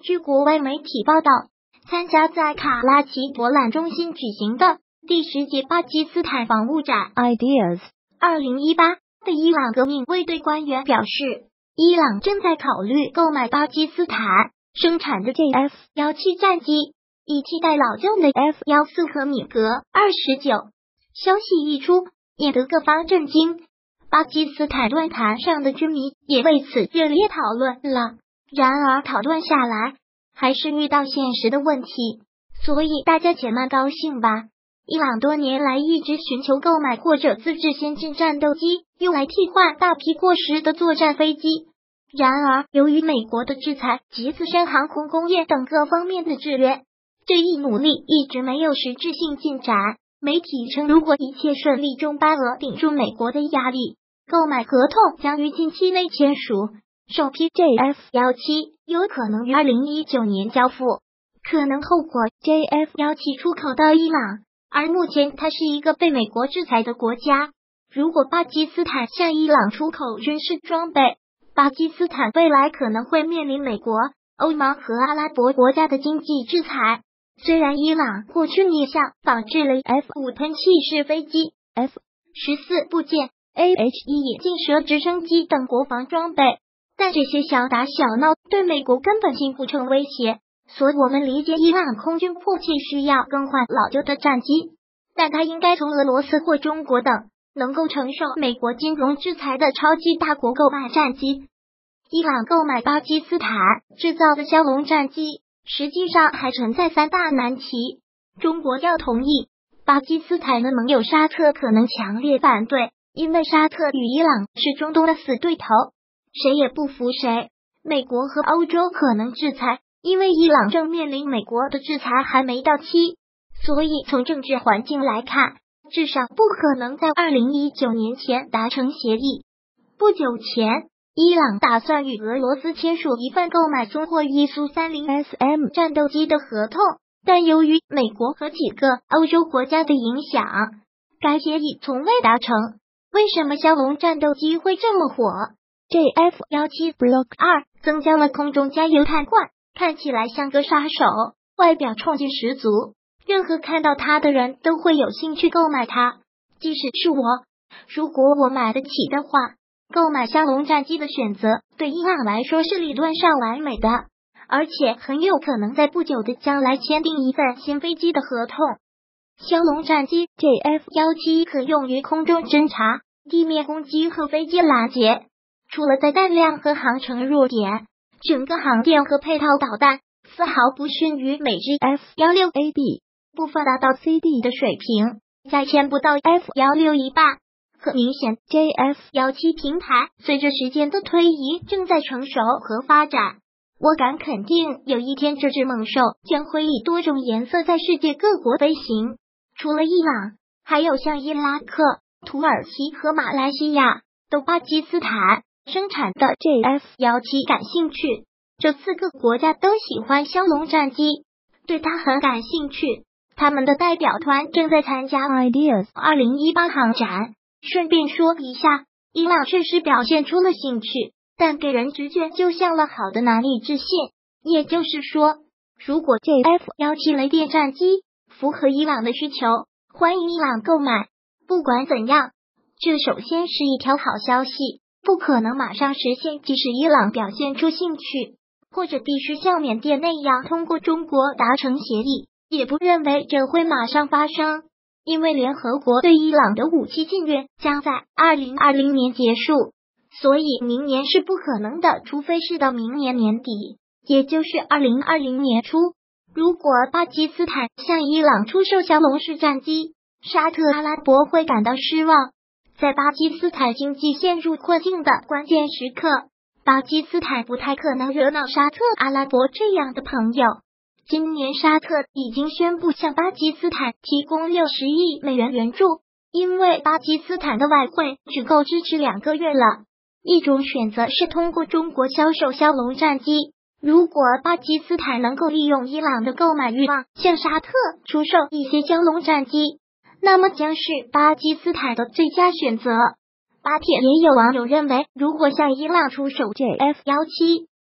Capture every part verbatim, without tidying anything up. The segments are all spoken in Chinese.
据国外媒体报道，参加在卡拉奇博览中心举行的第十届巴基斯坦防务展 Ideas 二零一八的伊朗革命卫队官员表示，伊朗正在考虑购买巴基斯坦生产的 J F 十七 战机，以替代老旧的 F 十四 和米格二十九。消息一出，引得各方震惊。巴基斯坦论坛上的军迷也为此热烈讨论了。然而讨论下来，还是遇到现实的问题，所以大家且慢高兴吧。伊朗多年来一直寻求购买或者自制先进战斗机，用来替换大批过时的作战飞机。然而，由于美国的制裁及自身航空工业等各方面的制约，这一努力一直没有实质性进展。媒体称，如果一切顺利，中巴俄顶住美国的压力，购买合同将于近期内签署。首批 J F 十七 有可能于二零一九年交付。可能后果 ，J F 十七 出口到伊朗，而目前它是一个被美国制裁的国家。如果巴基斯坦向伊朗出口军事装备，巴基斯坦未来可能会面临美国、欧盟和阿拉伯国家的经济制裁。虽然伊朗过去逆向仿制了 F 五 喷气式飞机、F 十四 部件、A H 一 眼镜蛇直升机等国防装备，但这些小打小闹对美国根本性不成威胁。所以我们理解伊朗空军迫切需要更换老旧的战机，但它应该从俄罗斯或中国等能够承受美国金融制裁的超级大国购买战机。伊朗购买巴基斯坦制造的枭龙战机，实际上还存在三大难题。中国要同意，巴基斯坦的盟友沙特可能强烈反对，因为沙特与伊朗是中东的死对头，谁也不服谁。美国和欧洲可能制裁，因为伊朗正面临美国的制裁还没到期，所以从政治环境来看，至少不可能在二零一九年前达成协议。不久前，伊朗打算与俄罗斯签署一份购买苏霍伊苏 三十 S M 战斗机的合同，但由于美国和几个欧洲国家的影响，该协议从未达成。为什么枭龙战斗机会这么火？ J F 十七 Block 二增加了空中加油弹罐，看起来像个杀手，外表冲劲十足，任何看到它的人都会有兴趣购买它。即使是我，如果我买得起的话，购买枭龙战机的选择对伊朗来说是理论上完美的，而且很有可能在不久的将来签订一份新飞机的合同。枭龙战机 J F 十七 可用于空中侦察、地面攻击和飞机拦截。除了在弹量和航程弱点，整个航电和配套导弹丝毫不逊于美制 F 十六 A D， 部分达到 C D 的水平，再签不到 F 十六 一半。很明显 ，J F 十七 平台随着时间的推移正在成熟和发展。我敢肯定，有一天这只猛兽将会以多种颜色在世界各国飞行。除了伊朗，还有像伊拉克、土耳其和马来西亚都巴基斯坦生产的 J F 十七 感兴趣。这四个国家都喜欢枭龙战机，对它很感兴趣。他们的代表团正在参加 Ideas 二零一八航展。顺便说一下，伊朗确实表现出了兴趣，但给人直觉就像了好的难以置信。也就是说，如果 J F 十七 雷电战机符合伊朗的需求，欢迎伊朗购买。不管怎样，这首先是一条好消息，不可能马上实现，即使伊朗表现出兴趣，或者必须像缅甸那样通过中国达成协议，也不认为这会马上发生。因为联合国对伊朗的武器禁运将在二零二零年结束，所以明年是不可能的，除非是到明年年底，也就是二零二零年初。如果巴基斯坦向伊朗出售枭龙式战机，沙特阿拉伯会感到失望。在巴基斯坦经济陷入困境的关键时刻，巴基斯坦不太可能惹恼沙特阿拉伯这样的朋友。今年沙特已经宣布向巴基斯坦提供六十亿美元援助，因为巴基斯坦的外汇只够支持两个月了。一种选择是通过中国销售枭龙战机，如果巴基斯坦能够利用伊朗的购买欲望向沙特出售一些枭龙战机，那么将是巴基斯坦的最佳选择。巴铁也有网友认为，如果向伊朗出售 J F 十七，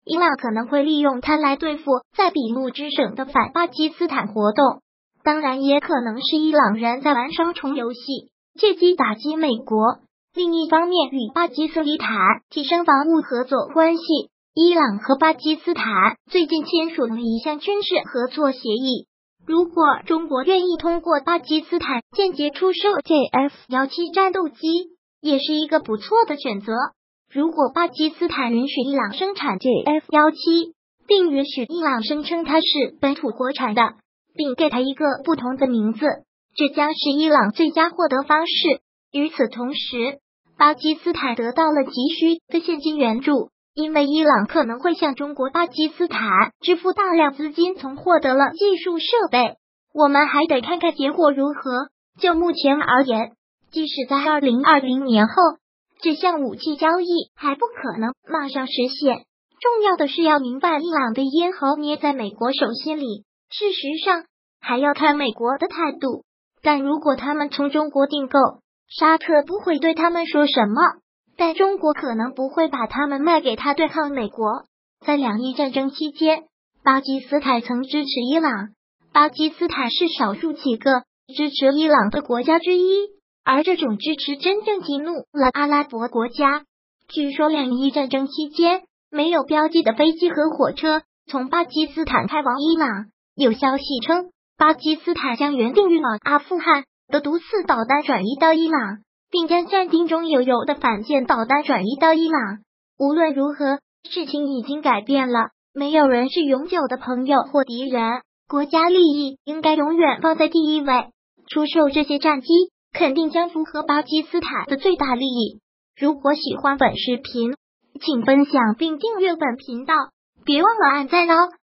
伊朗可能会利用它来对付在比路支省的反巴基斯坦活动。当然，也可能是伊朗人在玩双重游戏，借机打击美国。另一方面，与巴基斯坦提升防务合作关系，伊朗和巴基斯坦最近签署了一项军事合作协议。如果中国愿意通过巴基斯坦间接出售 J F 十七 战斗机，也是一个不错的选择。如果巴基斯坦允许伊朗生产 J F 十七，并允许伊朗声称它是本土国产的，并给它一个不同的名字，这将是伊朗最佳获得方式。与此同时，巴基斯坦得到了急需的现金援助，因为伊朗可能会向中国巴基斯坦支付大量资金，从获得了技术设备。我们还得看看结果如何。就目前而言，即使在二零二零年后，这项武器交易还不可能马上实现。重要的是要明白伊朗的咽喉捏在美国手心里，事实上还要看美国的态度。但如果他们从中国订购，沙特不会对他们说什么，但中国可能不会把他们卖给他对抗美国。在两伊战争期间，巴基斯坦曾支持伊朗，巴基斯坦是少数几个支持伊朗的国家之一，而这种支持真正激怒了阿拉伯国家。据说两伊战争期间，没有标记的飞机和火车从巴基斯坦开往伊朗。有消息称，巴基斯坦将原定运往阿富汗的毒刺导弹转移到伊朗，并将暂定中有油的反舰导弹转移到伊朗。无论如何，事情已经改变了，没有人是永久的朋友或敌人，国家利益应该永远放在第一位。出售这些战机肯定将符合巴基斯坦的最大利益。如果喜欢本视频，请分享并订阅本频道，别忘了按赞哦。